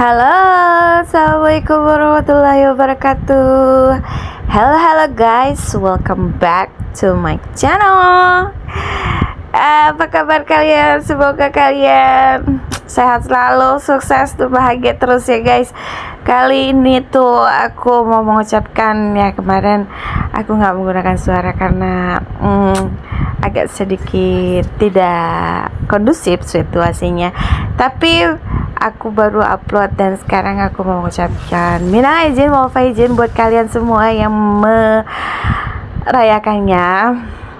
Halo, assalamualaikum warahmatullahi wabarakatuh. Hello guys, welcome back to my channel. Apa kabar kalian? Semoga kalian sehat selalu, sukses, dan bahagia terus ya guys. Kali ini tuh aku mau mengucapkan, ya kemarin aku nggak menggunakan suara karena agak sedikit tidak kondusif situasinya. Tapi aku baru upload dan sekarang aku mau mengucapkan minal izin wal faizin buat kalian semua yang merayakannya.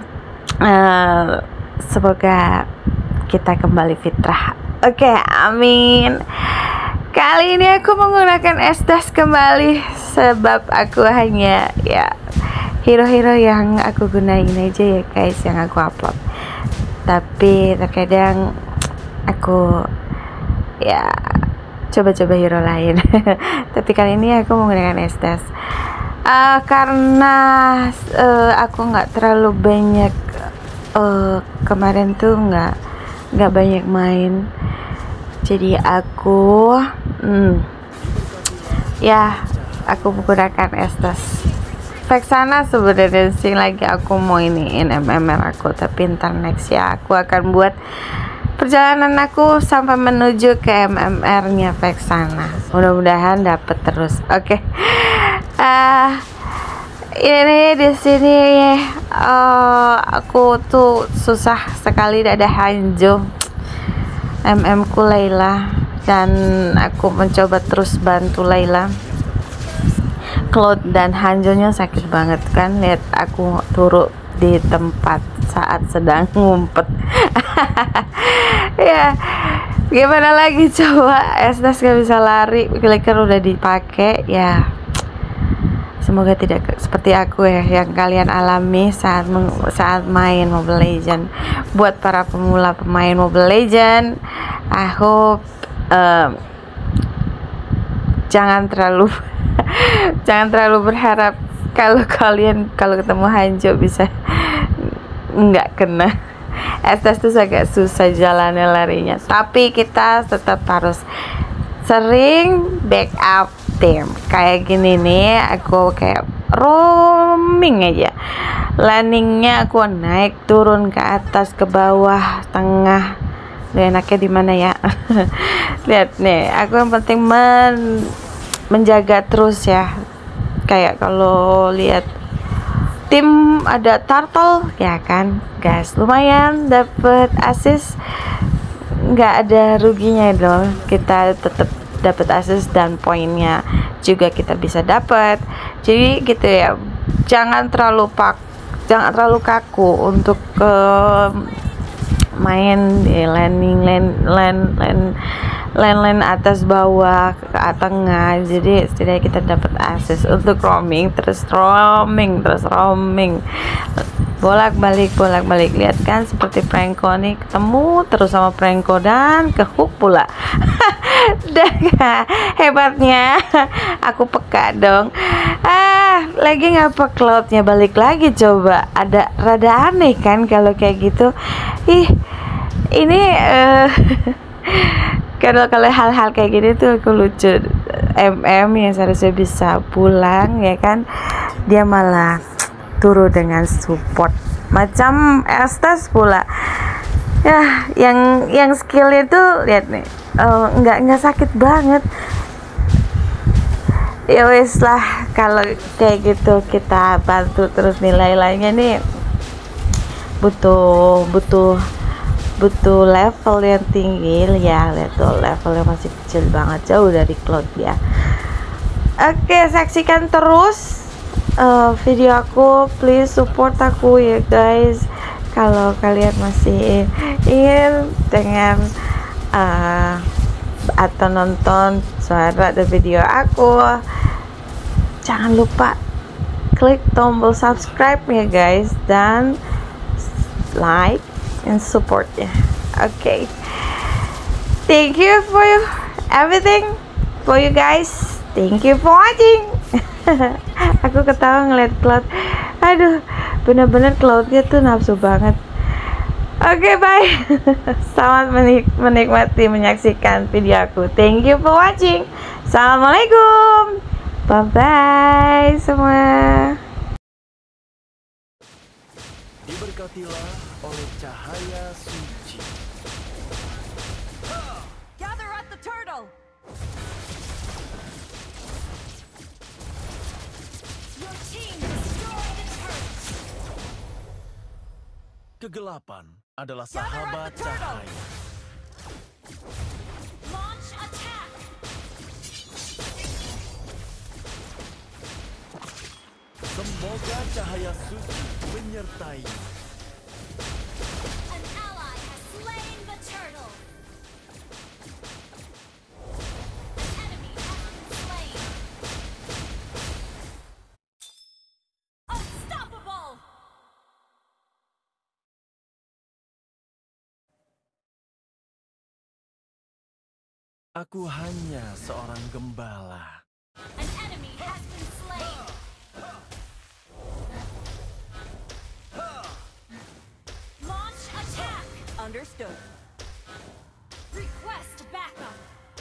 Semoga kita kembali fitrah. Oke, amin. Kali ini aku menggunakan estes kembali sebab aku hanya hero-hero yang aku gunain aja ya guys, yang aku upload. Tapi terkadang aku coba-coba hero lain. Tapi kali ini aku menggunakan estes karena aku nggak terlalu banyak kemarin tuh nggak banyak main, jadi aku aku menggunakan estes Vexana sebenarnya sih. Lagi aku mau iniin MMR aku, tapi ntar next ya aku akan buat perjalanan aku sampai menuju ke MMR-nya Vexana. Mudah-mudahan dapet terus. Oke. Ini di sini aku tuh susah sekali ada Hanjo MM-ku Layla, dan aku mencoba terus bantu Layla. Cloud dan Hanjonya sakit banget kan, lihat aku turun di tempat saat sedang ngumpet. Ya gimana lagi coba, estes gak bisa lari, clicker udah dipakai ya. Semoga tidak seperti aku ya yang kalian alami saat main Mobile Legends. Buat para pemula pemain Mobile Legends, I hope jangan terlalu berharap kalau ketemu Hanjo bisa nggak kena. Estes tuh agak susah jalannya larinya, tapi kita tetap harus sering backup tim. Kayak gini nih, aku kayak roaming aja, landingnya aku naik turun ke atas ke bawah tengah. Enaknya di mana ya? Lihat nih, aku yang penting menjaga terus ya. Kayak kalau lihat tim ada turtle ya kan guys, lumayan dapet assist, nggak ada ruginya dong, kita tetap dapat assist dan poinnya juga kita bisa dapat. Jadi gitu ya, jangan terlalu kaku untuk main di lane atas bawah ke tengah. Jadi setidaknya kita dapat assist untuk roaming terus bolak-balik. Lihat kan seperti Franco nih, ketemu terus sama Franco dan ke hook pula. Dan hebatnya aku peka dong. Lagi ngapa Cloudnya balik lagi coba, ada rada aneh kan kalau kayak gitu. Ini kalau hal-hal kayak gini tuh aku lucu. MM yang seharusnya bisa pulang ya kan, dia malah turun dengan support macam estes pula ya. Yang skill itu lihat nih, nggak sakit banget. Ya wes lah, kalau kayak gitu kita bantu terus. Nilai-nilainya nih butuh level yang tinggi ya. Lihat tuh, levelnya masih kecil banget, jauh dari Cloud ya. Oke, saksikan terus video aku, please support aku ya guys. Kalau kalian masih ingin dengan atau nonton suara dan video aku, jangan lupa klik tombol subscribe ya guys, dan like and support ya. Okay, thank you for everything for you guys, thank you for watching. Aku ketawa ngeliat Cloud, aduh bener-bener Cloudnya tuh nafsu banget. Oke, bye. Selamat menikmati menyaksikan video aku. Thank you for watching. Assalamualaikum. Bye bye semua. Diberkatilah oleh cahaya suci. Gather at the turtle. Your team destroyed the turret. Kegelapan adalah Gather at sahabat the turtle. cahaya. Launch attack. Semoga cahaya suci menyertai. An ally has slain the turtle. An enemy has been slain. Unstoppable. Aku hanya seorang gembala. An enemy has been slain. Launch attack. Understood. Request backup.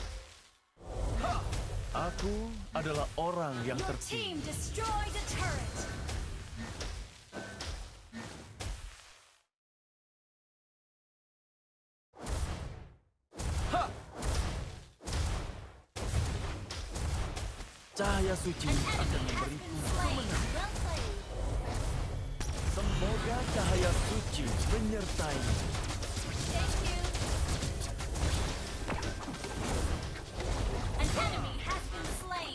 Aku adalah orang yang Your terpilih. team destroyed a turret. Cahaya suci An akan enemy has memberiku been slain. Well played. Semoga cahaya suci menyertai. Thank you. An enemy has been slain.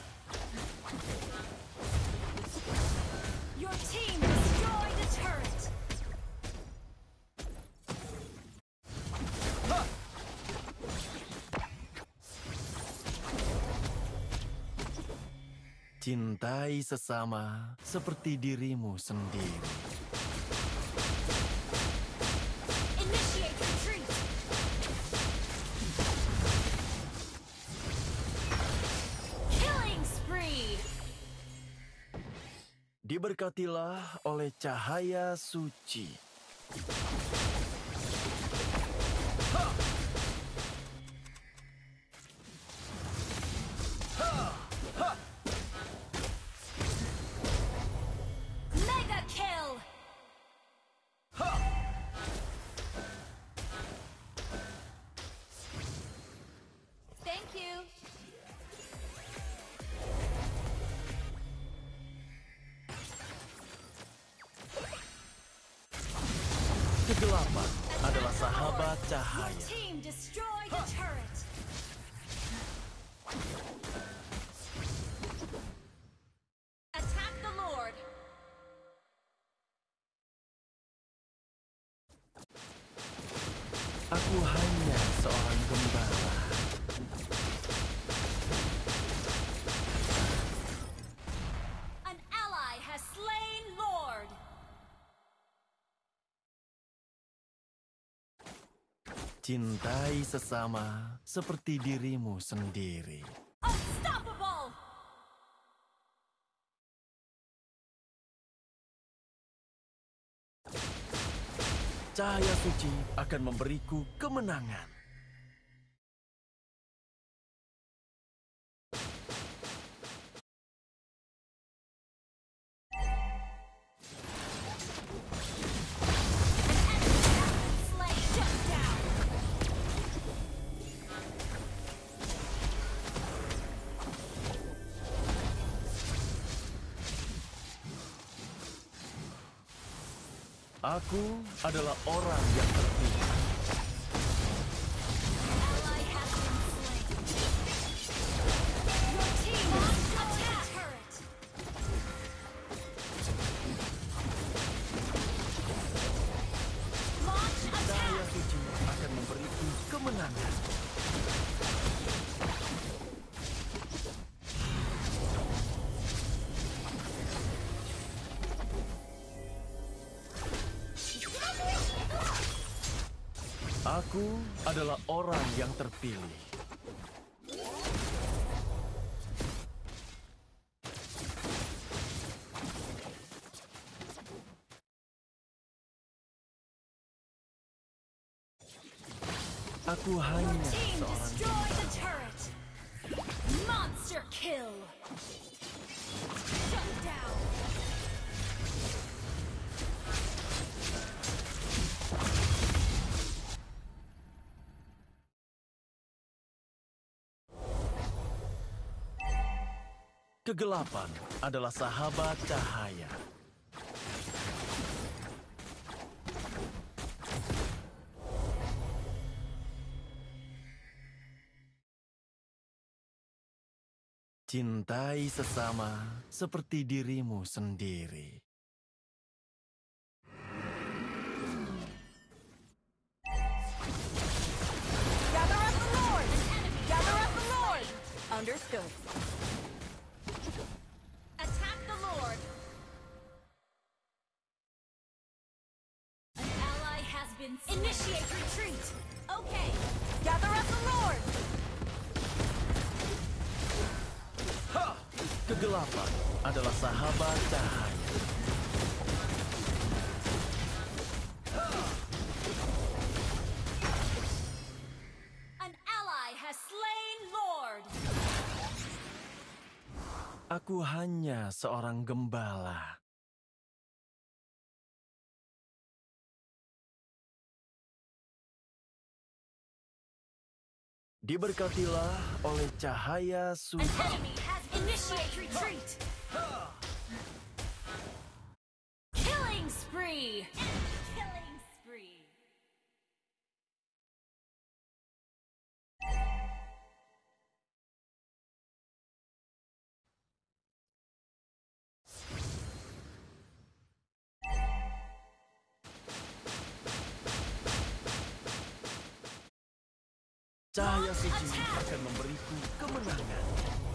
Your team destroyed a turret. Cintai sesama seperti dirimu sendiri. Initiate retreat. Killing spree. Diberkatilah oleh cahaya suci. Mega kill. Thank you. Kegelapan adalah Attack the sahabat Lord. cahaya. Your team destroyed a turret. Attack the Lord. Aku hanya seorang gembala. An ally has slain Lord. Cintai sesama seperti dirimu sendiri. Unstoppable. Cahaya suci akan memberiku kemenangan. Slain. Shut down. Aku adalah orang yang terpilih. Ally has been slain. Your team launched attack turret. Launch Cahaya attack. suci akan memberiku kemenangan. Aku adalah orang yang terpilih. Aku hanya Team seorang destroy the turret. Monster kill. Shut down. Kegelapan adalah sahabat cahaya. Cintai sesama seperti dirimu sendiri. Gather up the Lord! Gather up the Lord! Understood. Attack the Lord. An ally has been slain. Initiate retreat. Okay. Gather up the Lord! Kegelapan adalah sahabat cahaya. An ally has slain Lord. Aku hanya seorang gembala. Diberkatilah oleh cahaya An suci. enemy has initiate retreat. Killing spree. Killing spree. Cahaya suci akan memberiku kemenangan.